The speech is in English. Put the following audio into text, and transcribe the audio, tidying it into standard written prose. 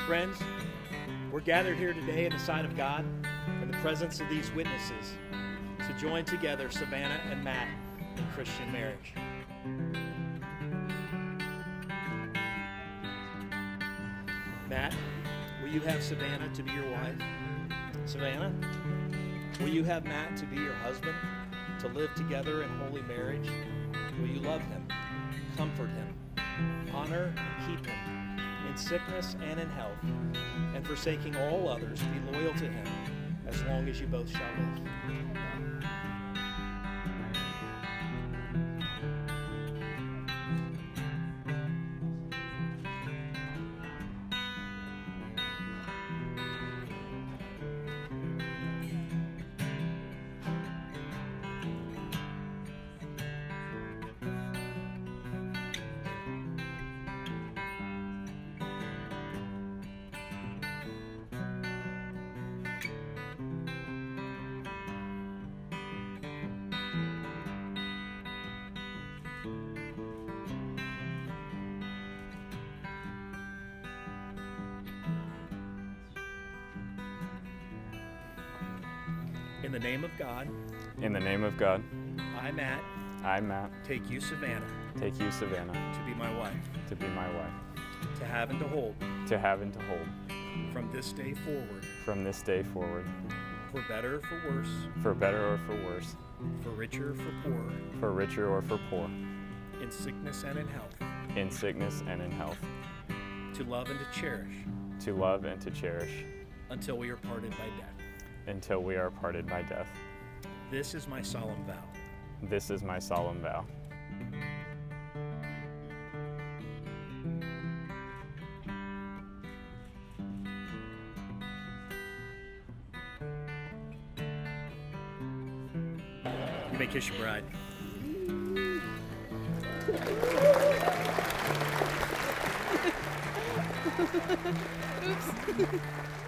Friends, we're gathered here today in the sight of God, in the presence of these witnesses, to join together Savannah and Matt in Christian marriage. Matt, will you have Savannah to be your wife? Savannah, will you have Matt to be your husband, to live together in holy marriage? Will you love him, comfort him, honor and keep him in sickness and in health, and forsaking all others, be loyal to him as long as you both shall live? In the name of God. In the name of God. I, Matt. I, Matt. Take you, Savannah. Take you, Savannah. To be my wife. To be my wife. To have and to hold. To have and to hold. From this day forward. From this day forward. For better or for worse. For better or for worse. For richer or for poorer. For richer or for poor. In sickness and in health. In sickness and in health. To love and to cherish. To love and to cherish. Until we are parted by death. Until we are parted by death. This is my solemn vow. This is my solemn vow. You may kiss your bride. Oops.